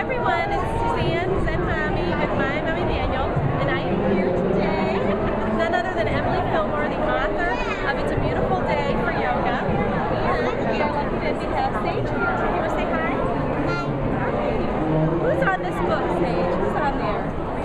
everyone, it's Suzanne, Zen Mommy, with my mommy Daniel, and I am here today with none other than Emily Filmore, the author of It's a Beautiful Day for Yoga. And we are lucky to have Sage here. Do you want to say hi? Hi. Who's on this book, Sage? Who's on there?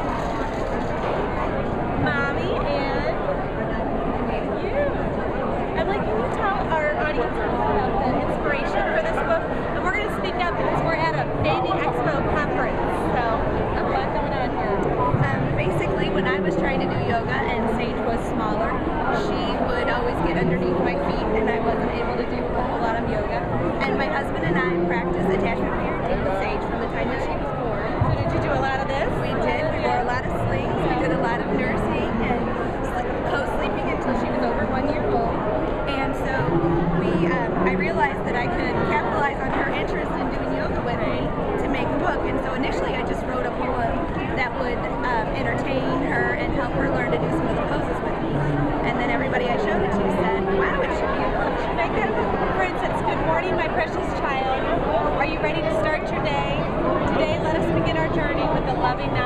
Mommy and you. Emily, can you tell our audience about the inspiration for this book? And we're going to speak up because we're at a Baby Expo conference, so a lot going on here. Basically, when I was trying to do yoga and Sage was smaller, she would always get underneath my feet and I wasn't able to do a whole lot of yoga. And my husband and I practiced attachment parenting with Sage from the time that she was born. So did you do a lot of this? We did. We wore a lot of slings. We did a lot of nursing and co-sleeping until she was over 1 year old. And so I realized that I could capitalize on her interest in doing yoga with me to make a book. And so initially I just wrote a poem that would entertain her and help her learn to do some of the poses with me. And then everybody I showed it to said, wow, it should be a book. Make that a book. For instance, good morning, my precious child. Are you ready to start your day? Today, let us begin our journey with the loving